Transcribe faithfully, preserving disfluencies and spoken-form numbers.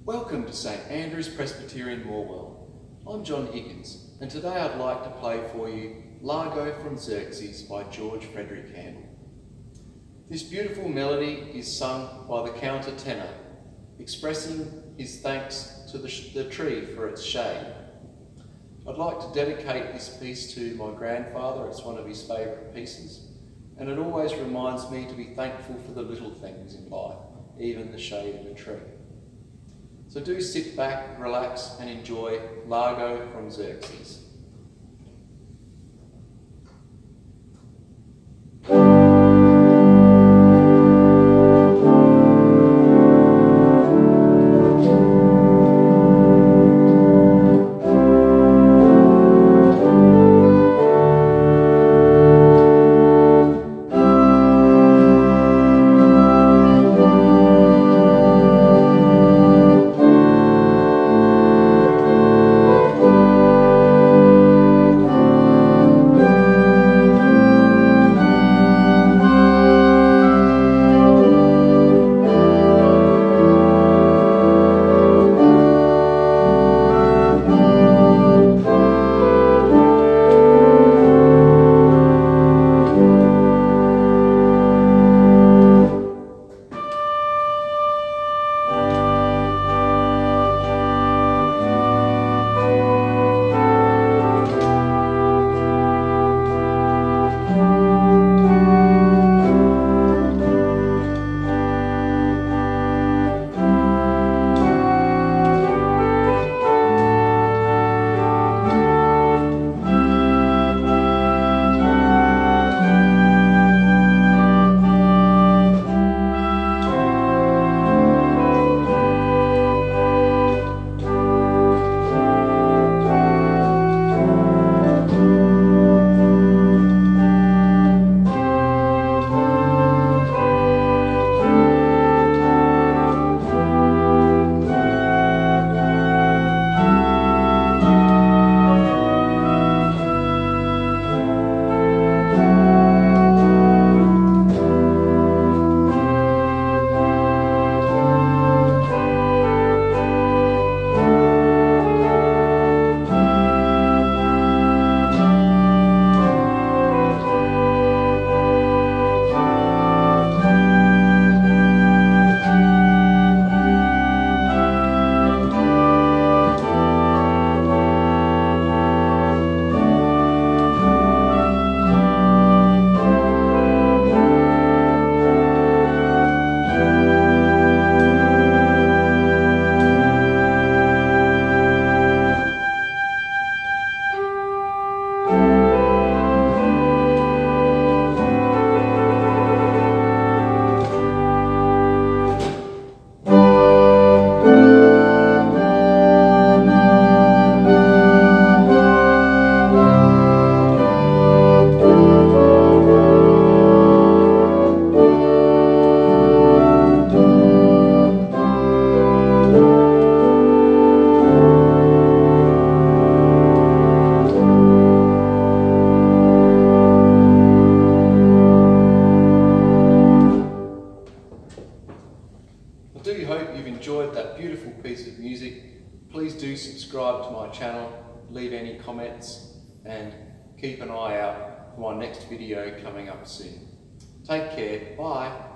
Welcome to Saint Andrew's Presbyterian, Morwell. I'm John Higgins, and today I'd like to play for you Largo from Xerxes by George Frederick Handel. This beautiful melody is sung by the countertenor, expressing his thanks to the, the tree for its shade. I'd like to dedicate this piece to my grandfather. It's one of his favourite pieces, and it always reminds me to be thankful for the little things in life, even the shade of a tree. So do sit back, relax, and enjoy Largo from Xerxes. I do hope you've enjoyed that beautiful piece of music. Please do subscribe to my channel, leave any comments, and keep an eye out for my next video coming up soon. Take care, bye.